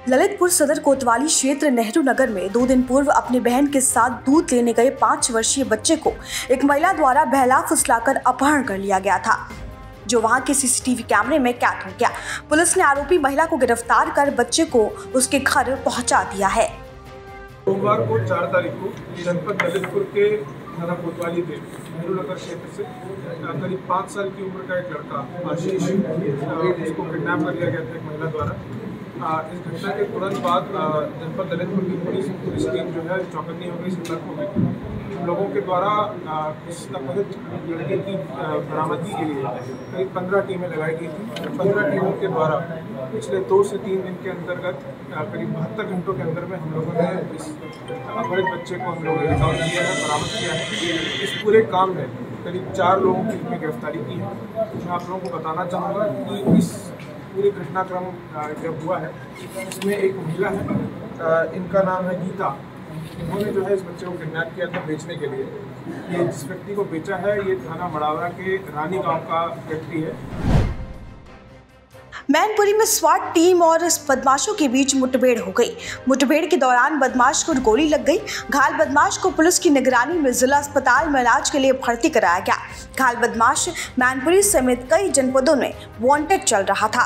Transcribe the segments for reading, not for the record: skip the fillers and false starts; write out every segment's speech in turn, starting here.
ललितपुर सदर कोतवाली क्षेत्र नेहरू नगर में 2 दिन पूर्व अपनी बहन के साथ दूध लेने गए 5 वर्षीय बच्चे को एक महिला द्वारा बहला फुसलाकर अपहरण कर लिया गया था, जो वहां के सीसीटीवी कैमरे में कैद हो गया। पुलिस ने आरोपी महिला को गिरफ्तार कर बच्चे को उसके घर पहुंचा दिया है। सोमवार को 4 तारीख को जनपद ललितपुर के थाना कोतवाली में नेहरू नगर क्षेत्र से करीब 5 साल की उम्र का एक लड़का आशीष जिसको किडनैप कर लिया गया था एक महिला द्वारा। इस घटना के तुरंत बाद जनपद ललितपुर की पुलिस टीम जो है चौकन्नी हो गई, सतर्क हो गई। लोगों के द्वारा इस अपहृत लड़के की बरामदगी के लिए करीब 15 टीमें लगाई गई थी। 15 टीमों के द्वारा पिछले 2 से 3 दिन के अंतर्गत करीब 72 घंटों के अंदर में हम लोगों ने इस अपहृत बच्चे को हम लोगों ने रिकवर किया है, बरामद किया है। इस पूरे काम में करीब 4 लोगों की हमने गिरफ्तारी की है। मैं आप लोगों को बताना चाहूँगा कि इस पूरे घटनाक्रम जब हुआ है इसमें एक महिला है, इनका नाम है गीता। इन्होंने जो है इस बच्चे को किडनैप किया था बेचने के लिए। ये जिस व्यक्ति को बेचा है ये थाना मड़ावरा के रानी गांव का व्यक्ति है। मैनपुरी में स्वाट टीम और बदमाशों के बीच मुठभेड़ हो गई। मुठभेड़ के दौरान बदमाश को गोली लग गई। घायल बदमाश को पुलिस की निगरानी में जिला अस्पताल में इलाज के लिए भर्ती कराया गया। घायल बदमाश मैनपुरी समेत कई जनपदों में वांटेड चल रहा था।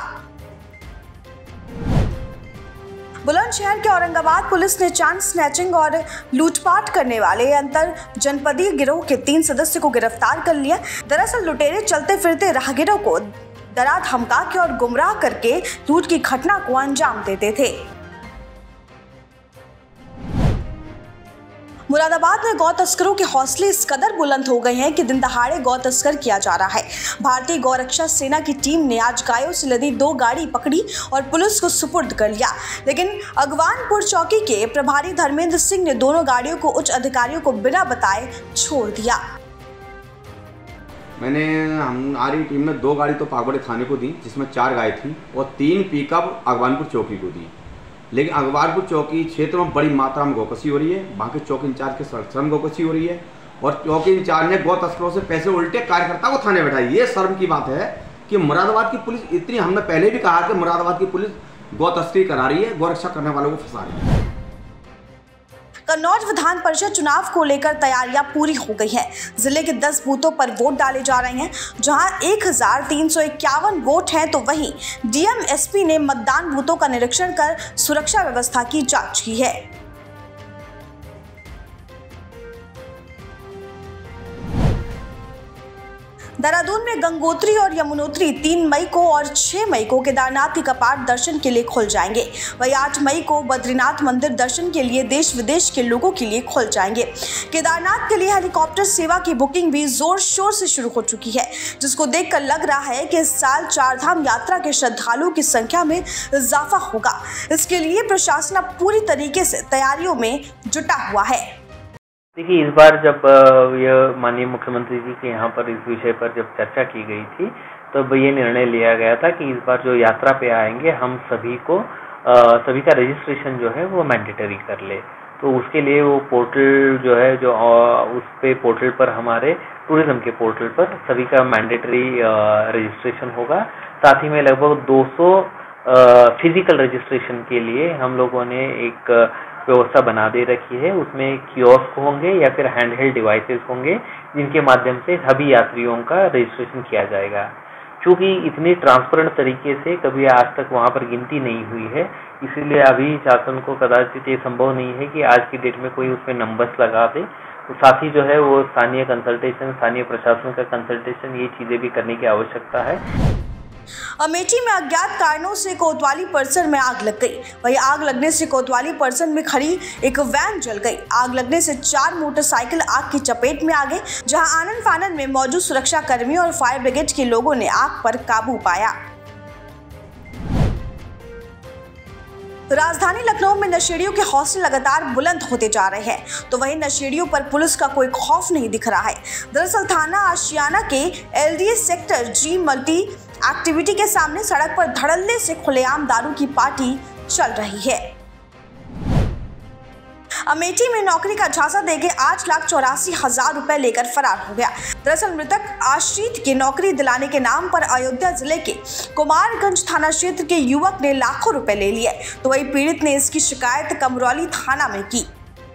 बुलंदशहर के औरंगाबाद पुलिस ने चांद स्नैचिंग और लूटपाट करने वाले अंतर जनपदीय गिरोह के 3 सदस्य को गिरफ्तार कर लिया। दरअसल लुटेरे चलते फिरते राहगीरों को डरा धमका के और गुमराह करके लूट की घटना को अंजाम देते थे। मुरादाबाद में गौ तस्करों के हौसले इस कदर बुलंद हो गए हैं कि दिन दहाड़े गौ तस्कर किया जा रहा है। भारतीय गौरक्षा सेना की टीम ने आज गायों से लदी 2 गाड़ी पकड़ी और पुलिस को सुपुर्द कर लिया, लेकिन अगवानपुर चौकी के प्रभारी धर्मेंद्र सिंह ने दोनों गाड़ियों को उच्च अधिकारियों को बिना बताए छोड़ दिया। हमारी टीम ने 2 गाड़ी तो पागबड़े थाने को दी, जिसमें 4 गाय थी, और 3 पिकअप अगवानपुर चौकी को दी। लेकिन अगवानपुर चौकी क्षेत्र में बड़ी मात्रा में गौकसी हो रही है। वहाँ के चौकी इंचार्ज के शर्म गौकसी हो रही है और चौकी इंचार्ज ने गौ तस्करों से पैसे उल्टे कार्यकर्ता को थाने बैठाई। ये शर्म की बात है कि मुरादाबाद की पुलिस इतनी, हमने पहले भी कहा कि मुरादाबाद की पुलिस गौ तस्करी करा रही है, गौ रक्षा करने वालों को फंसा रही है। कन्नौज विधान परिषद चुनाव को लेकर तैयारियां पूरी हो गई हैं। जिले के 10 बूथों पर वोट डाले जा रहे हैं, जहां 1351 वोट हैं, तो वहीं डीएम एसपी ने मतदान बूथों का निरीक्षण कर सुरक्षा व्यवस्था की जांच की है। देहरादून में गंगोत्री और यमुनोत्री 3 मई को और 6 मई को केदारनाथ के कपाट दर्शन के लिए खुल जाएंगे। वहीं 8 मई को बद्रीनाथ मंदिर दर्शन के लिए देश विदेश के लोगों के लिए खुल जाएंगे। केदारनाथ के लिए हेलीकॉप्टर सेवा की बुकिंग भी जोर शोर से शुरू हो चुकी है, जिसको देखकर लग रहा है कि इस साल 4 धाम यात्रा के श्रद्धालुओं की संख्या में इजाफा होगा। इसके लिए प्रशासन पूरी तरीके से तैयारियों में जुटा हुआ है। देखिए, इस बार जब यह माननीय मुख्यमंत्री जी के यहाँ पर इस विषय पर जब चर्चा की गई थी, तब ये निर्णय लिया गया था कि इस बार जो यात्रा पे आएंगे हम सभी का रजिस्ट्रेशन जो है वो मैंडेटरी कर ले। तो उसके लिए वो पोर्टल जो है, जो उस पे पोर्टल पर हमारे टूरिज्म के पोर्टल पर सभी का मैंडेटरी रजिस्ट्रेशन होगा। साथ ही में लगभग 200 फिजिकल रजिस्ट्रेशन के लिए हम लोगों ने एक व्यवस्था बना दे रखी है। उसमें कियोस्क होंगे या फिर हैंडहेल्ड डिवाइसेस होंगे, जिनके माध्यम से सभी यात्रियों का रजिस्ट्रेशन किया जाएगा। चूँकि इतनी ट्रांसपेरेंट तरीके से कभी आज तक वहाँ पर गिनती नहीं हुई है, इसीलिए अभी शासन को कदाचित ये संभव नहीं है कि आज की डेट में कोई उसमें नंबर्स लगा दे। तो साथ ही जो है वो स्थानीय कंसल्टेशन, स्थानीय प्रशासन का कंसल्टेशन, ये चीज़ें भी करने की आवश्यकता है। अमेठी में अज्ञात कारणों से कोतवाली परिसर में आग लग गई। वहीं आग लगने से कोतवाली परिसर में खड़ी एक वैन जल गई। आग लगने से 4 मोटरसाइकिल आग की चपेट में आ गए, जहां आनन फानन में मौजूद सुरक्षा कर्मियों और फायर ब्रिगेड के लोगों ने आग पर काबू पाया। राजधानी लखनऊ में नशेड़ियों के हौसले लगातार बुलंद होते जा रहे हैं, तो वहीं नशेड़ियों पर पुलिस का कोई खौफ नहीं दिख रहा है। दरअसल थाना आशियाना के LDS sector G multi activity के सामने सड़क पर धड़ल्ले से खुलेआम दारू की पार्टी चल रही है। अमेठी में नौकरी का झांसा देके 8,84,000 रुपए लेकर फरार हो गया। दरअसल मृतक आश्रित की नौकरी दिलाने के नाम पर अयोध्या जिले के कुमारगंज थाना क्षेत्र के युवक ने लाखों रुपए ले लिए, तो वही पीड़ित ने इसकी शिकायत कमरौली थाना में की।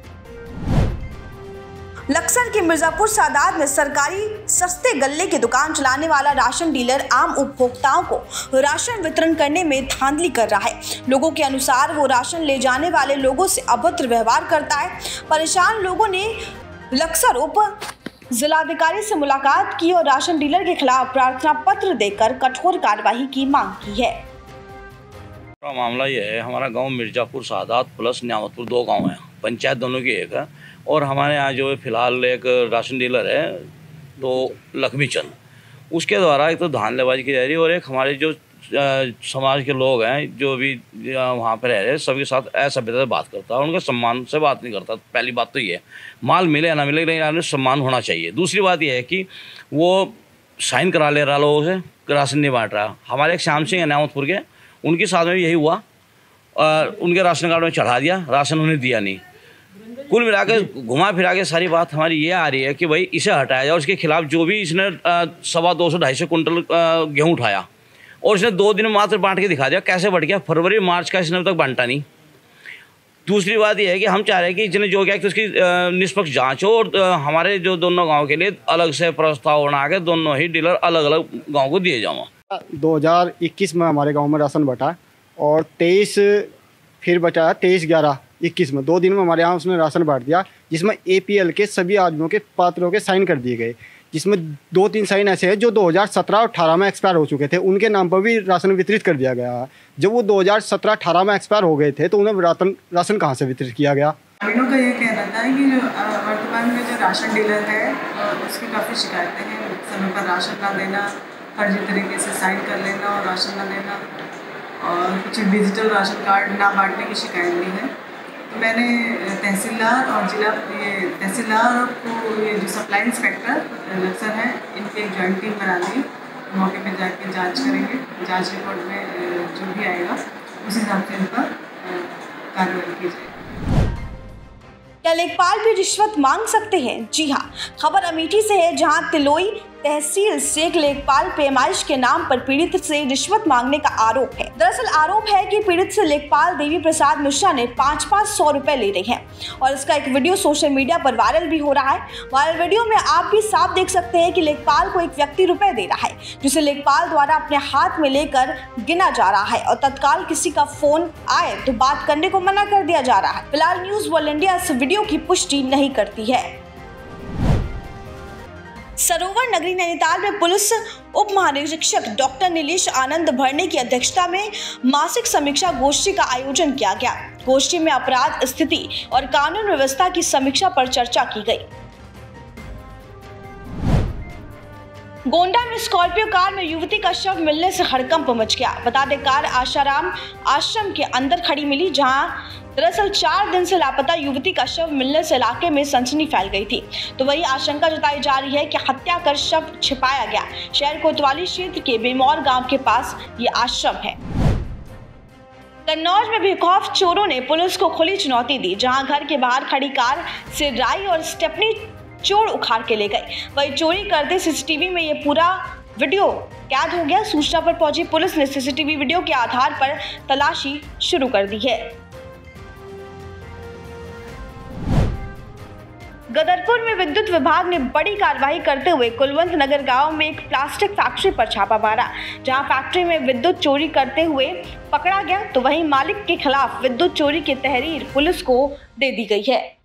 लक्सर के मिर्जापुर सादात में सरकारी सस्ते गल्ले की दुकान चलाने वाला राशन डीलर आम उपभोक्ताओं को राशन वितरण करने में धांधली कर रहा है। लोगों के अनुसार वो राशन ले जाने वाले लोगों से अभद्र व्यवहार करता है। परेशान लोगों ने लक्सर उप जिलाधिकारी से मुलाकात की और राशन डीलर के खिलाफ प्रार्थना पत्र देकर कठोर कार्रवाई की मांग की है। मामला ये है, हमारा गांव मिर्जापुर सादात प्लस न्यामतपुर 2 गांव हैं, पंचायत दोनों की एक है। और हमारे यहाँ जो फिलहाल एक राशन डीलर है तो लक्ष्मी चंद, उसके द्वारा एक तो धांधलेबाजी की जा रही है और एक हमारे जो समाज के लोग हैं जो भी वहाँ पर रह रहे हैं सबके साथ असभ्यता से बात करता है, उनके सम्मान से बात नहीं करता। पहली बात तो ये है, माल मिले या ना मिले लेकिन सम्मान होना चाहिए। दूसरी बात यह है कि वो साइन करा ले रहा लोगों से, राशन नहीं बांट रहा। हमारे एक श्याम सिंह न्यामतपुर के, उनके साथ में भी यही हुआ और उनके राशन कार्ड में चढ़ा दिया, राशन उन्हें दिया नहीं। कुल मिला के घुमा फिरा के सारी बात हमारी ये आ रही है कि भाई इसे हटाया जाए। उसके खिलाफ जो भी इसने 250-250 कुंटल गेहूँ उठाया और इसने 2 दिन में मात्र बांट के दिखा दिया, कैसे बढ़ गया। फरवरी मार्च का इसने अब तक बांटा नहीं। दूसरी बात यह है कि हम चाह रहे हैं कि इसने जो किया कि उसकी निष्पक्ष जांच हो और हमारे जो दोनों गाँव के लिए अलग से प्रस्ताव बना के दोनों ही डीलर अलग अलग गाँव को दिए जाओ। 2021 में हमारे गांव में राशन बटा और 23 फिर बचा 23/11/21 में 2 दिन में हमारे यहाँ उसने राशन बांट दिया, जिसमें APL के सभी आदमियों के पात्रों के साइन कर दिए गए, जिसमें 2-3 साइन ऐसे हैं जो 2017 और 18 में एक्सपायर हो चुके थे, उनके नाम पर भी राशन वितरित कर दिया गया। जब वो 2017-18 में एक्सपायर हो गए थे तो उन्हें राशन कहाँ से वितरित किया गया। ग्रामीणों का ये कहना था कि जो वर्तमान में जो राशन डीलर है उसकी काफ़ी शिकायतें हैं, समय पर राशन ना देना, फर्जी तरीके से साइन कर लेना और राशन ना देना और कुछ डिजिटल राशन कार्ड ना बांटने की शिकायत भी है। तो मैंने तहसीलदार और तहसीलदार को ये जो सप्लाई इंस्पेक्टर लक्सर हैं इनकी एक जॉइंट टीम बना दी। मौके पे जाके जांच करेंगे, जांच रिपोर्ट में जो भी आएगा उस हिसाब से इन पर कार्रवाई की जाएगी। क्या लेखपाल भी रिश्वत मांग सकते हैं? जी हाँ, खबर अमेठी से है, जहां तिलोई तहसील से एक लेखपाल पैमाइश के नाम पर पीड़ित से रिश्वत मांगने का आरोप है। दरअसल आरोप है कि पीड़ित से लेखपाल देवी प्रसाद मिश्रा ने 500 रुपए ले रहे हैं और इसका एक वीडियो सोशल मीडिया पर वायरल भी हो रहा है। वायरल वीडियो में आप भी साफ देख सकते हैं कि लेखपाल को एक व्यक्ति रुपए दे रहा है, जिसे लेखपाल द्वारा अपने हाथ में लेकर गिना जा रहा है और तत्काल किसी का फोन आए तो बात करने को मना कर दिया जा रहा है। फिलहाल न्यूज वर्ल्ड इंडिया इस वीडियो की पुष्टि नहीं करती है। सरोवर नगरी नैनीताल में पुलिस उप महानिरीक्षक डॉक्टर नीलेश आनंद भरने की अध्यक्षता में मासिक समीक्षा गोष्ठी का आयोजन किया गया। गोष्ठी में अपराध स्थिति और कानून व्यवस्था की समीक्षा पर चर्चा की गई। गोंडा में स्कॉर्पियो कार में युवती का शव मिलने से हड़कंप मच गया। बता दें, कार आशाराम आश्रम के अंदर खड़ी मिली, जहां दरअसल 4 दिन से लापता युवती का शव मिलने से इलाके में सनसनी फैल गई थी। तो वही आशंका जताई जा रही है कि हत्या कर शव छिपाया गया। शहर कोतवाली क्षेत्र के बेमौर गांव के पास ये आश्रम है। कन्नौज में बेखौफ चोरों ने पुलिस को खुली चुनौती दी, जहां घर के बाहर खड़ी कार से राई और स्टेपनी चोर उखाड़ के ले गए। वही चोरी करते सीसीटीवी में ये पूरा वीडियो कैद हो गया। सूचना पर पहुंची पुलिस ने सीसीटीवी वीडियो के आधार पर तलाशी शुरू कर दी है। गदरपुर में विद्युत विभाग ने बड़ी कार्रवाई करते हुए कुलवंत नगर गांव में एक प्लास्टिक फैक्ट्री पर छापा मारा, जहां फैक्ट्री में विद्युत चोरी करते हुए पकड़ा गया। तो वहीं मालिक के खिलाफ विद्युत चोरी की तहरीर पुलिस को दे दी गई है।